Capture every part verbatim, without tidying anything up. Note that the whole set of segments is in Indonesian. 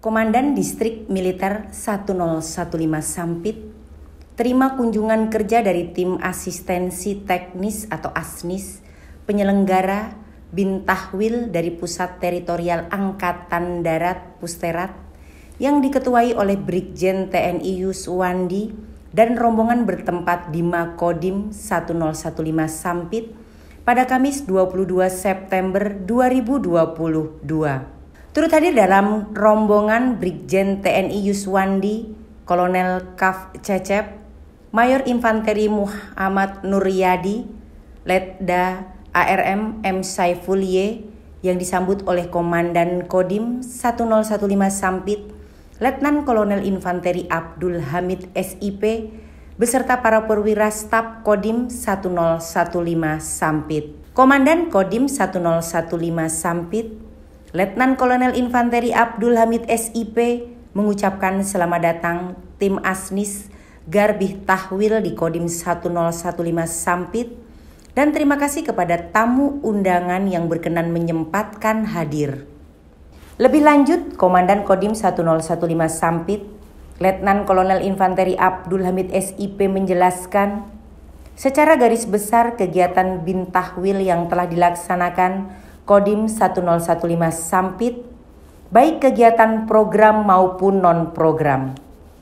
Komandan Distrik Militer satu nol satu lima Sampit terima kunjungan kerja dari tim asistensi teknis atau ASNIS penyelenggara Bintahwil dari Pusat Teritorial Angkatan Darat Pusterat yang diketuai oleh Brigjen T N I Yuswandi dan rombongan bertempat di Makodim satu nol satu lima Sampit pada Kamis dua puluh dua September dua ribu dua puluh dua. Turut hadir dalam rombongan Brigjen T N I Yuswandi, Kolonel Kaf Cecep, Mayor Infanteri Muhammad Nuryadi, Letda A R M M Saiful Y yang disambut oleh Komandan Kodim satu nol satu lima Sampit, Letnan Kolonel Infanteri Abdul Hamid S I P, beserta para perwira staf Kodim satu nol satu lima Sampit. Komandan Kodim satu nol satu lima Sampit, Letnan Kolonel Infanteri Abdul Hamid S I P mengucapkan selamat datang tim ASNIS Garbih Tahwil di Kodim satu nol satu lima Sampit dan terima kasih kepada tamu undangan yang berkenan menyempatkan hadir. Lebih lanjut, Komandan Kodim satu nol satu lima Sampit, Letnan Kolonel Infanteri Abdul Hamid S I P menjelaskan, secara garis besar kegiatan Bintahwil yang telah dilaksanakan Kodim satu nol satu lima Sampit, baik kegiatan program maupun non-program.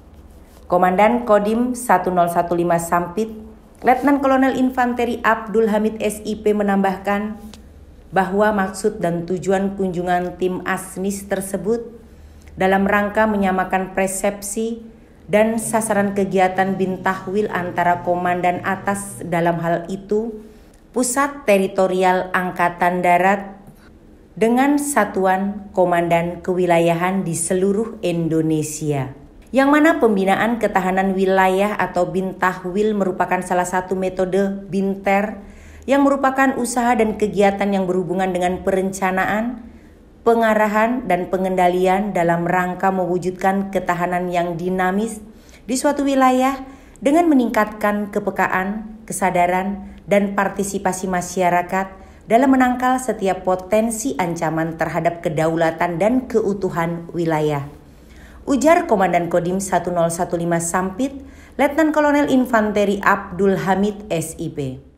Komandan Kodim satu nol satu lima Sampit, Letnan Kolonel Infanteri Abdul Hamid S I P menambahkan bahwa maksud dan tujuan kunjungan tim ASNIS tersebut dalam rangka menyamakan persepsi dan sasaran kegiatan Bintahwil antara komandan atas dalam hal itu Pusat Teritorial Angkatan Darat dengan satuan komandan kewilayahan di seluruh Indonesia. Yang mana pembinaan ketahanan wilayah atau Bintahwil merupakan salah satu metode Binter yang merupakan usaha dan kegiatan yang berhubungan dengan perencanaan, pengarahan, dan pengendalian dalam rangka mewujudkan ketahanan yang dinamis di suatu wilayah dengan meningkatkan kepekaan, kesadaran, dan partisipasi masyarakat dalam menangkal setiap potensi ancaman terhadap kedaulatan dan keutuhan wilayah. Ujar Komandan Kodim satu nol satu lima Sampit, Letnan Kolonel Infanteri Abdul Hamid S I P.